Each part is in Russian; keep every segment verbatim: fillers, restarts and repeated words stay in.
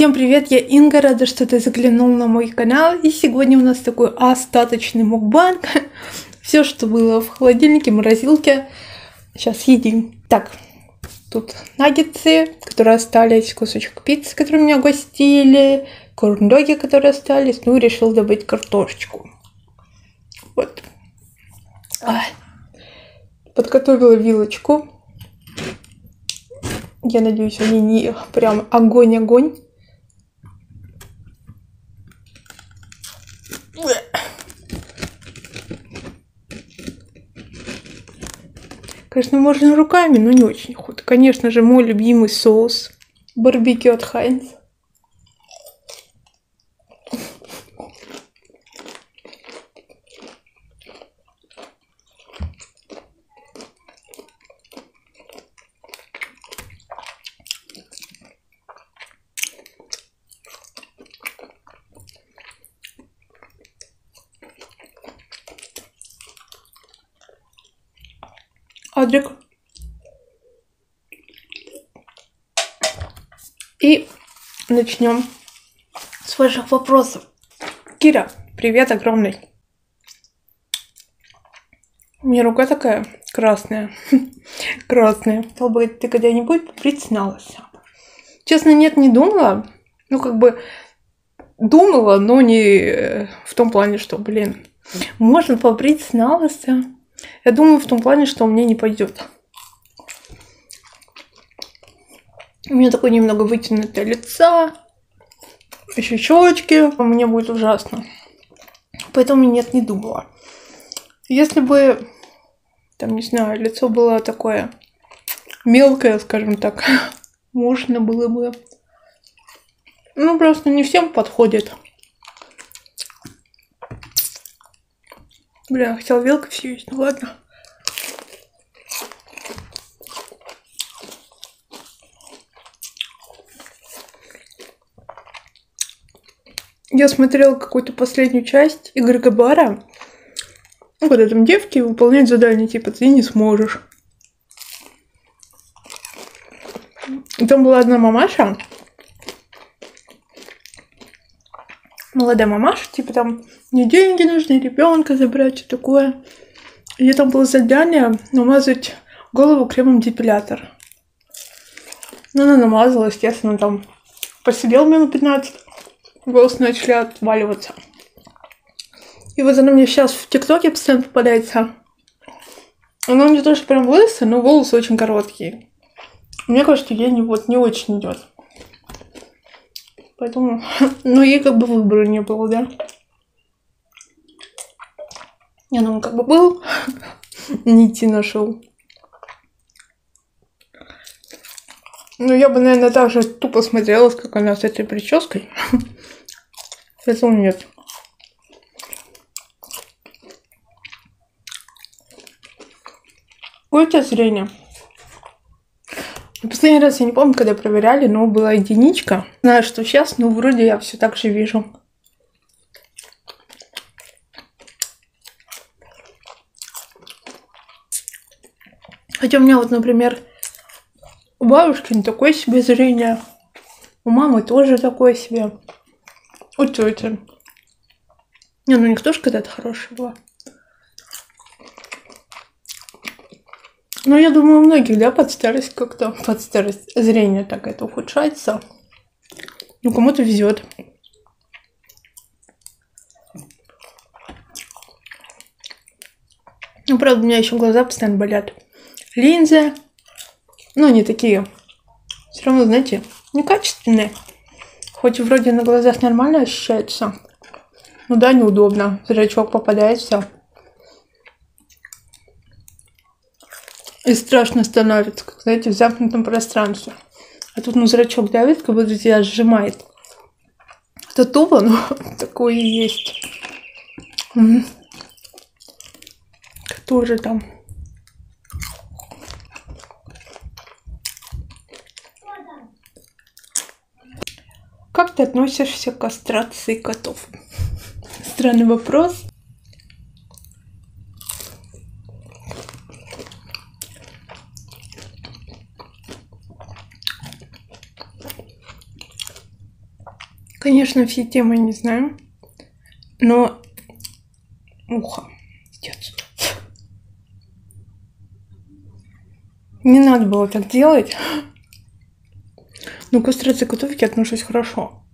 Всем привет, я Инга, рада, что ты заглянул на мой канал. И сегодня у нас такой остаточный мукбанг. Все, что было в холодильнике, морозилке, сейчас едим. Так, тут наггетсы, которые остались, кусочек пиццы, который меня угостили, корн-доги, которые остались. Ну, решил добыть картошечку. Вот. Ай. Подготовила вилочку. Я надеюсь, они не прям огонь-огонь. Конечно, можно руками, но не очень охота. Конечно же, мой любимый соус барбекю от Хайнц. Адрик. И начнем с ваших вопросов. Кира, привет огромный. У меня рука такая красная. Красная. Стал бы ты когда-нибудь призналась? Честно, нет, не думала. Ну, как бы думала, но не в том плане, что, блин, можно попризналась. Я думаю в том плане, что у меня не пойдет. У меня такое немного вытянутое лицо, еще щечки. У меня будет ужасно. Поэтому нет, не думала. Если бы, там, не знаю, лицо было такое мелкое, скажем так, можно было бы. Ну, просто не всем подходит. Бля, хотела вилкой все есть, ну ладно. Я смотрела какую-то последнюю часть Игоря Габара. Ну, когда там девки выполняют задания, типа, ты не сможешь. И там была одна мамаша. Молодая мамаша, типа там, мне деньги нужны, ребенка забрать, что такое. И там было задание намазать голову кремом депилятор. Ну, она намазала, естественно, там посидел минут пятнадцать, волосы начали отваливаться. И вот она мне сейчас в ТикТоке постоянно попадается. Она у нее тоже прям лысая, но волосы очень короткие. Мне кажется, ей не, вот, не очень идет. Поэтому, ну, ей как бы выбора не было, да? Я думаю, как бы был, нити нашел. Ну, я бы, наверное, также тупо смотрела, как она с этой прической. Поэтому нет. Какое у тебя зрение? Последний раз я не помню, когда проверяли, но была единичка. Знаю, что сейчас, но вроде я все так же вижу. Хотя у меня вот, например, у бабушки не такое себе зрение. У мамы тоже такое себе. У тети. Не, ну у них тоже когда-то хорошая была. Ну, я думаю, у многих, да, под старость как-то, под старость зрение так это ухудшается. Ну, кому-то везет. Ну, правда, у меня еще глаза постоянно болят. Линзы, ну, не такие, все равно, знаете, некачественные. Хоть вроде на глазах нормально ощущается. Ну да, неудобно. Зрачок попадается. И страшно становится, как, знаете, в замкнутом пространстве. А тут, ну, зрачок давит, как будто тебя сжимает. Это тупо, но такое и есть. М-м. Кто же там? Как ты относишься к кастрации котов? Странный вопрос. Конечно, все темы не знаю, но ухо, иди отсюда. Не надо было так делать. Но к острой заготовке отношусь хорошо.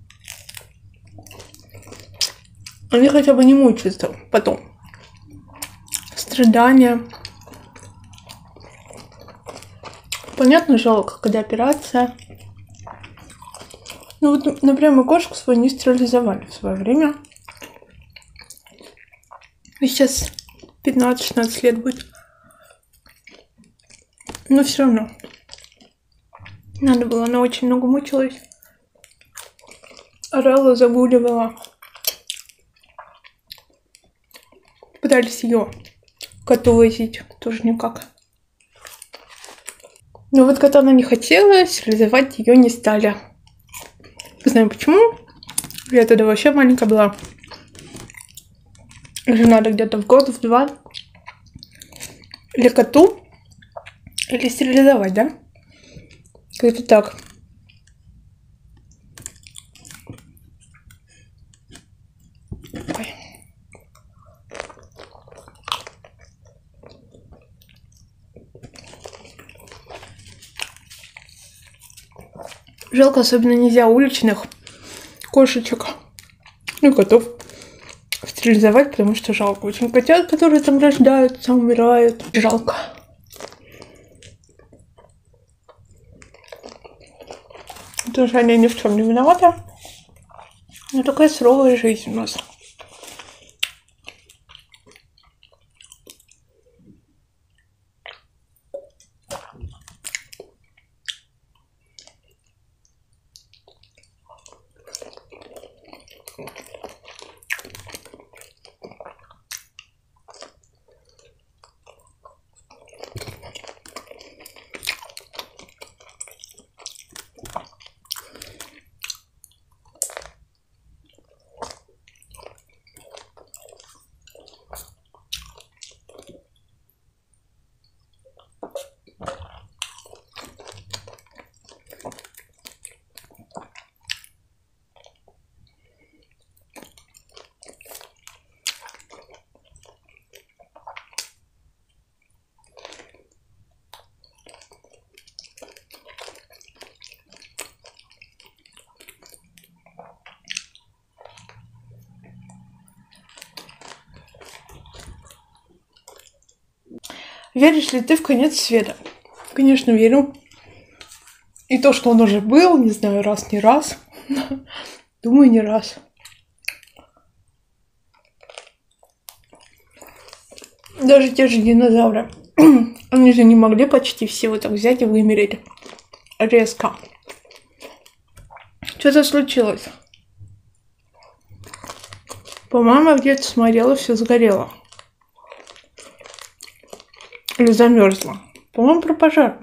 Они хотя бы не мучаются потом. Страдания. Понятно, жалко, когда операция. Ну вот, например, мы кошку свою не стерилизовали в свое время. И сейчас пятнадцать-шестнадцать лет будет. Но все равно. Надо было, она очень много мучилась. Орала, загуливала. Пытались ее коту возить. Тоже никак. Но вот кота она не хотела, стерилизовать ее не стали. Не знаю почему. Я тогда вообще маленькая была. Уже надо где-то в год, в два. Или коту, или стерилизовать, да? Как-то так. Ой. Жалко, особенно нельзя уличных кошечек, ну и котов стерилизовать, потому что жалко очень котят, которые там рождаются, умирают. Жалко. Потому что они ни в чем не виноваты. Но такая суровая жизнь у нас. Веришь ли ты в конец света? Конечно, верю. И то, что он уже был, не знаю, раз, не раз. Думаю, не раз. Даже те же динозавры. Они же не могли почти все вот так взять и вымереть. Резко. Что-то случилось. По-моему, я где-то смотрела, все сгорело. Или замерзло. По-моему, про пожар.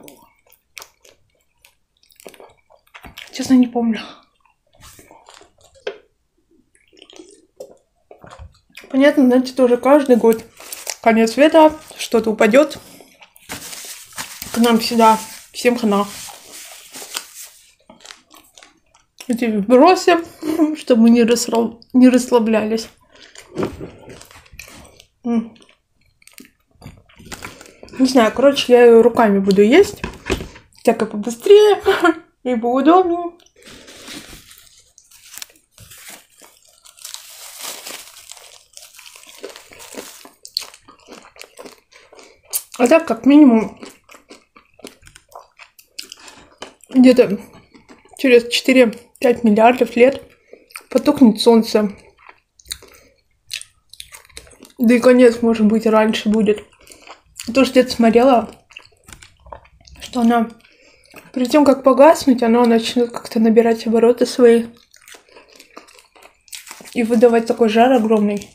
Честно, не помню. Понятно, знаете, тоже каждый год конец света, что-то упадет. К нам всегда всем хана. Эти вбросы, чтобы мы не, расслаб... не расслаблялись. Не знаю, короче, я ее руками буду есть. Так и побыстрее, и поудобнее. А так, как минимум, где-то через четыре-пять миллиардов лет потухнет солнце. Да и конец, может быть, раньше будет. Тоже где-то смотрела, что она перед тем, как погаснуть, она начнет как-то набирать обороты свои и выдавать такой жар огромный.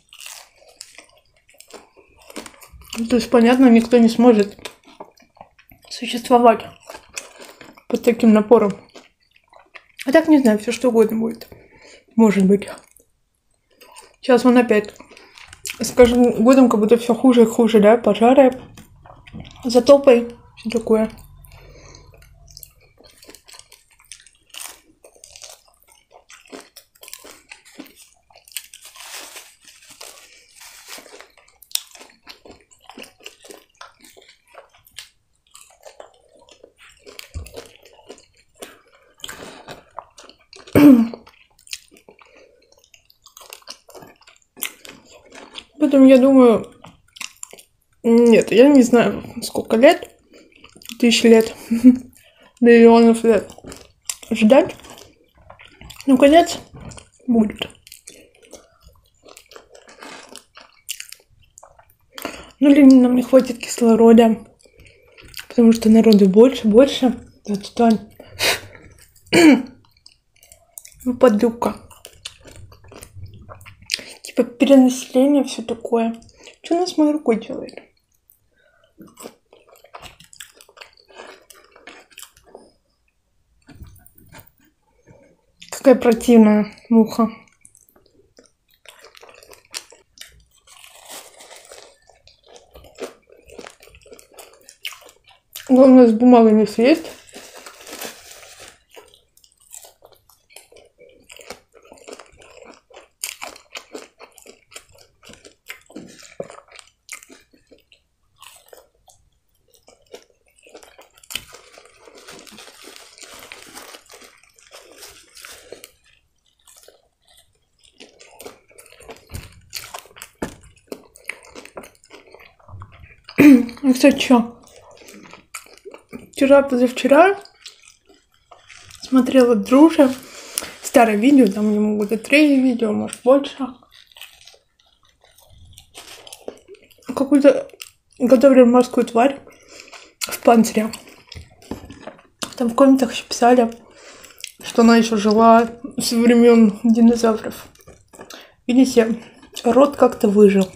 То есть, понятно, никто не сможет существовать под таким напором. А так, не знаю, все что угодно будет. Может быть. Сейчас он опять с каждым годом как будто все хуже и хуже, да? Пожары, затопы, все такое. Поэтому я думаю... Нет, я не знаю, сколько лет. Тысяч лет. Миллионов лет. Ждать. Ну, конец будет. Ну, или нам не хватит кислорода. Потому что народу больше, больше. Отстань. Ну, подлюка. Типа перенаселение, все такое. Что она с моей рукой делает? Какая противная муха. Главное, с бумагой не съесть. Ну, кстати, что? Вчера, позавчера смотрела Друже старое видео, там ему года три видео, может больше. Какую-то готовили морскую тварь в панцире. Там в комментах еще писали, что она еще жила со времен динозавров. Видите, рот как-то выжил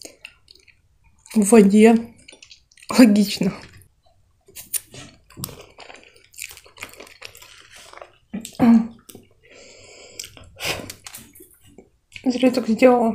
в воде. Логично. Зря я так сделала.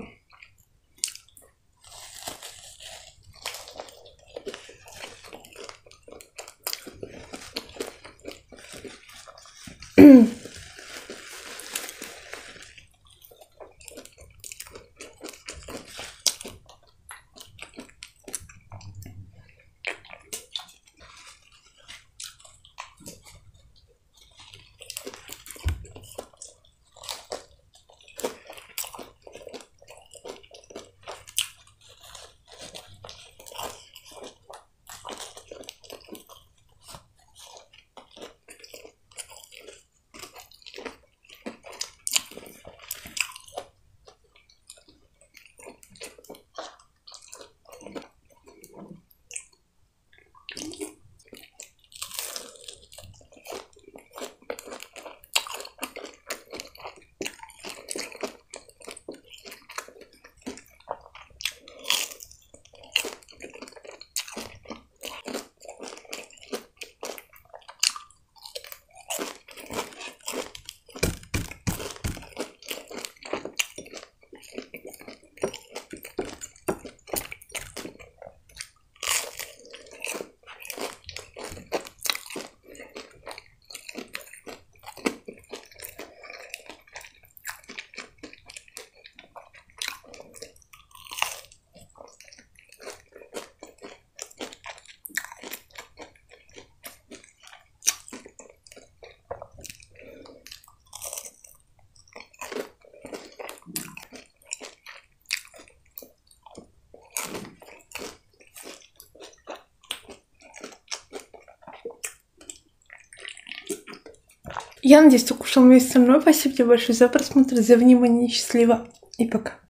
Я надеюсь, ты кушал вместе со мной. Спасибо тебе большое за просмотр, за внимание. Счастливо и пока.